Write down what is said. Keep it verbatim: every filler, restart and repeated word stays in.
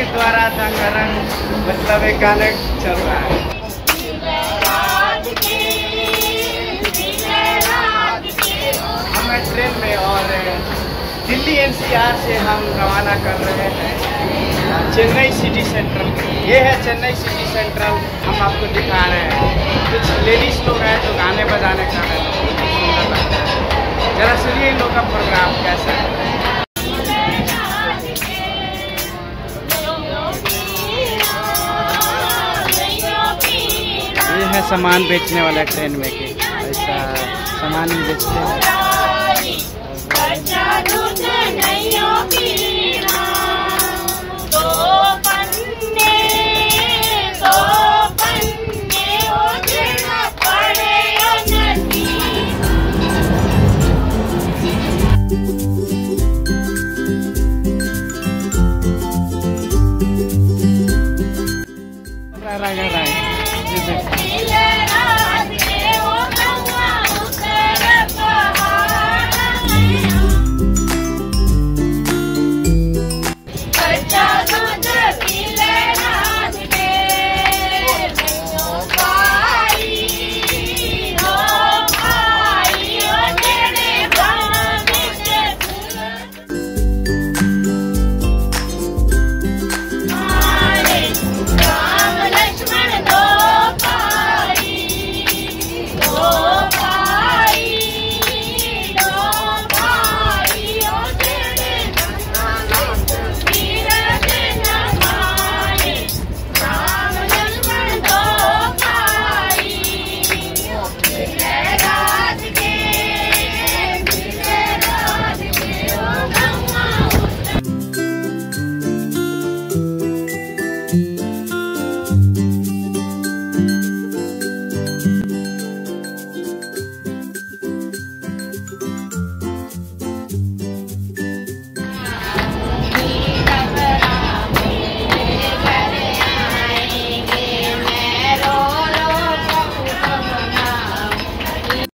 द्वारा दंगरंग मतलब एक गाने चल रहा है। हम हैं ट्रेन में और दिल्ली एन सी आर से हम रवाना कर रहे हैं चेन्नई सिटी सेंट्रल। ये है चेन्नई सिटी सेंट्रल, हम आपको दिखा रहे हैं। कुछ लेडीज लोग हैं जो गाने बजाने का है, सुंदर लगता है। जरा सुनिए इन लोग का प्रोग्राम कैसा है। ये है सामान बेचने वाला ट्रेन में कि ऐसा सामान बेचते हैं।